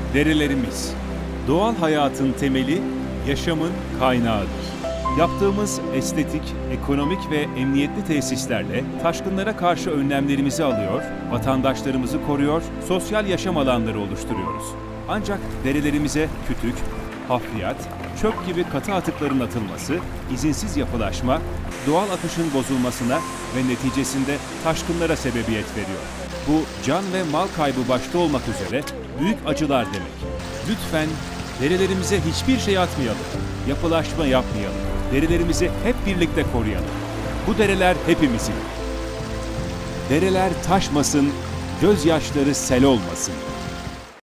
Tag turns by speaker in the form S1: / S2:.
S1: Derelerimiz, doğal hayatın temeli, yaşamın kaynağıdır. Yaptığımız estetik, ekonomik ve emniyetli tesislerle taşkınlara karşı önlemlerimizi alıyor, vatandaşlarımızı koruyor, sosyal yaşam alanları oluşturuyoruz. Ancak derelerimize kütük, hafriyat, çöp gibi katı atıkların atılması, izinsiz yapılaşma, doğal akışın bozulmasına ve neticesinde taşkınlara sebebiyet veriyor. Bu can ve mal kaybı başta olmak üzere büyük acılar demek. Lütfen derelerimize hiçbir şey atmayalım, yapılaşma yapmayalım. Derelerimizi hep birlikte koruyalım. Bu dereler hepimizin. Dereler taşmasın, gözyaşları sel olmasın.